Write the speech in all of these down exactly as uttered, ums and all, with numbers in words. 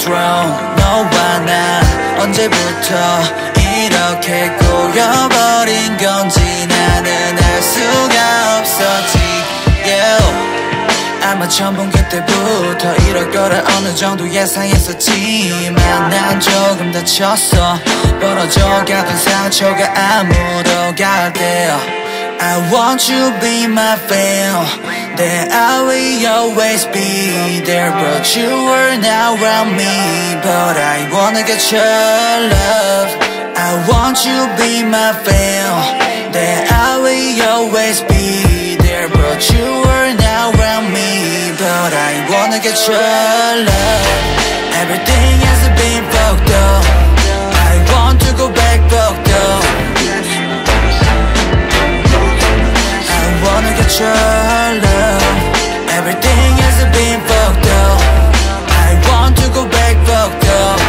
wrong. 너와 나 언제부터 이렇게 꼬여버린 건지 나는 알 수가 없었지. yeah. 아마 처음 본 그때부터 이럴 거라 어느 정도 예상했었지만 난 조금 다쳤어. 벌어져가던 상처가 아무도 갈 때 I want you be my fan, that I will always be there. But you were not around me, but I wanna get your love. I want you be my fan, that I will always be there. But you were not around me, but I wanna get your love. Everything has been fucked up, I want to go back fucked up. I wanna get your love. Everything has been fucked up, I want to go back fucked up.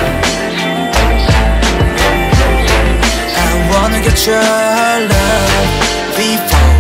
I wanna get your love. Before,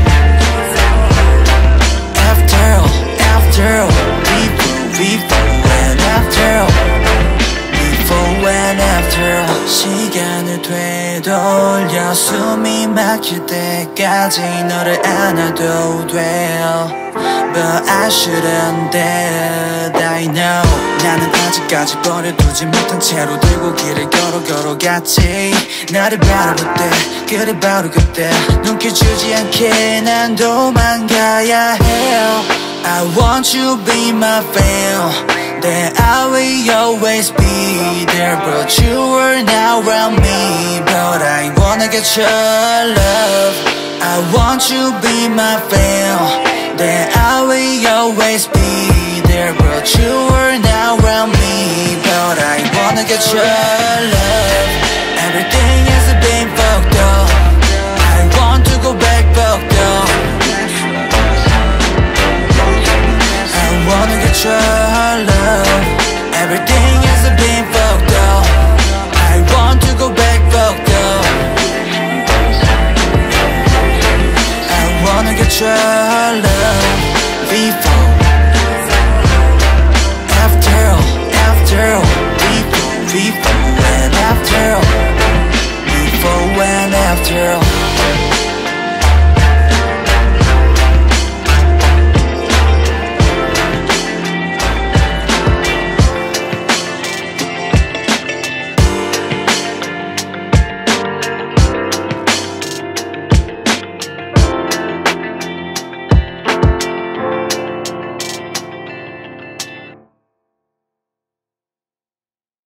after, after, before, before and after, before and after. 시간을 되돌려 숨이 막힐 때까지 너를 안아도 돼. But I shouldn't did, I know. 나는 아직까지 버려두지 못한 채로 들고 길을 걸어 걸어갔지. 나를 바라볼 때 그래 바로 그때 눈길 주지 않게 난 도망가야 해. I want you be my fan, that I will always be there. But you were not around me, but I wanna get your love. I want you be my fan, that I will always be there. But you were not around me, but I wanna get your love. Everything has been fucked up, I want to go back fucked up. I wanna get your love. Everything has been fucked up, I want to go back fucked up. I wanna get your